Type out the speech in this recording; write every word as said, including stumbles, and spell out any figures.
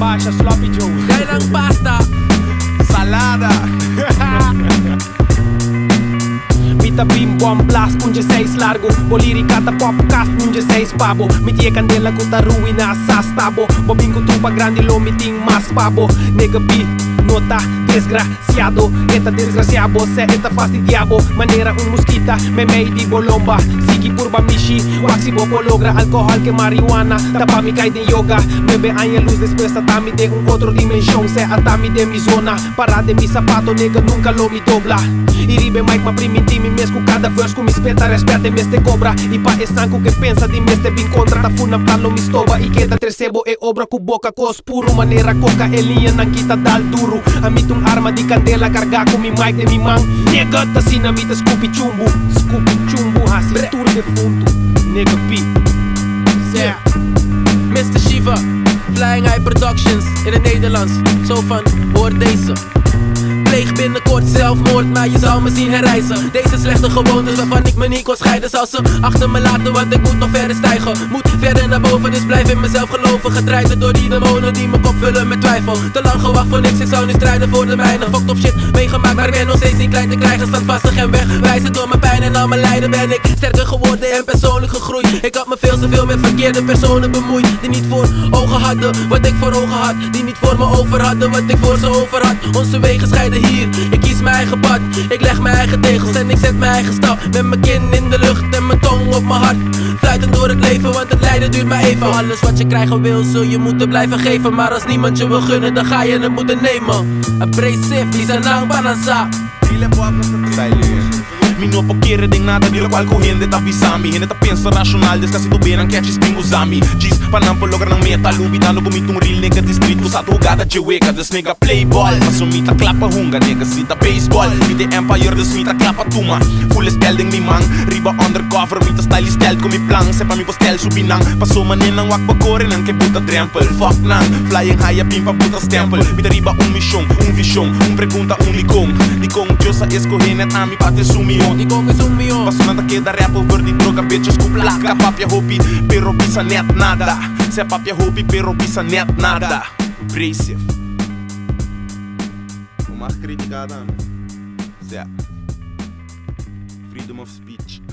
Basha, Sloppy Joe. Kailang pasta. Salada. Mita bim bom blast un dezesseis largo. Boliricata podcast un dezesseis pabo. Mitie candela kuta ruina sa stabo. Bobingo tuba grande lo meeting mas pabo. Nega bi nota desgraciado. Eta desgraciado, se eta fastidiabo. Manera un mosquita, me mei di bolomba. Sigi purba mishi, waxi bopo logra. Alcohol que marihuana, tapa mi kai de yoga. Bebe aña luz después atami de un otro dimensión. Se atami de mi zona, para de mi zapato, nega nunca lo mi dobla. Iribe Mike ma primi intimi mesco cada verse com mi speta respeta e meste cobra. E pa estanco que pensa di meste bin contra. Ta funa plano mi stoba e queda tercebo e obra cu boca cos puro. Manera coca e linha nan kita dal duro. Amitung arma di candela carga com mi mic de mi man. Nega ta sina mita Scoopy Chumbo. Scoopy Chumbo hasi tour de fundo. Nega P. Yeah. mister Shiva, Flying High Productions in het Nederlands. Zo van, hoor deze. Pleeg binnenkort zelfmoord, maar je zal me zien herreizen. Deze slechte gewoontes waarvan ik me niet kon scheiden. Zal ze achter me laten, want ik moet nog verder stijgen. Moet verder naar boven, dus blijf in mezelf geloven. Getraind door die demonen die mijn kop vullen met twijfel. Te lang gewacht voor niks, ik zou nu strijden voor de mijne. Fucked op shit meegemaakt, maar ik ben nog steeds niet klein te krijgen. Standvastig en wegwijzen door mijn pijn en al mijn lijden. Ben ik sterker geworden en persoonlijk gegroeid. Ik had me veel te veel met verkeerde personen bemoeid. Die niet voor ogen hadden wat ik voor ogen had. Die niet voor me over hadden wat ik voor ze over had. Onze wegen scheiden hier, ik kies mijn eigen pad. Ik leg mijn eigen tegels en ik zet mijn eigen stap. Met mijn kin in de lucht en mijn tong op mijn hart. Fluitend door het leven, want het lijden duurt maar even. Alles wat je krijgen wil, zul je moeten blijven geven. Maar als niemand je wil gunnen, dan ga je het moeten nemen. Abrasive, isa nang banansa. Mi no pokere ding nada dilo qual corrende ta bisami. Hende ta pensa racional, descasi tu beran catches pinguzami. Gis panampo logra nang meta lubi dano gumitong real nigga distrito sa tugada jeweka. Des nigga play ball, masumita klapa hunga nigga sita baseball. Mi de empire des mita klapa tuma. Full spelling mi man, riba undercover mita style stelt com mi plan. Sepa mi postel subinang, paso manin nang wak bakore nang ke puta drempel. Fuck nang, flying high pimpa puta stempel. Mi de riba un mission, un vision, un pregunta unicum. Di kong Dios a escoger net a mi pate sumio. Die kong is om me om. Paso nada queda rap over die droga bitches com placa. Papia hopi, pero pisa net nada. Se papia hopi, pero pisa net nada. Abrasive. O mais criticada, né? Freedom of speech.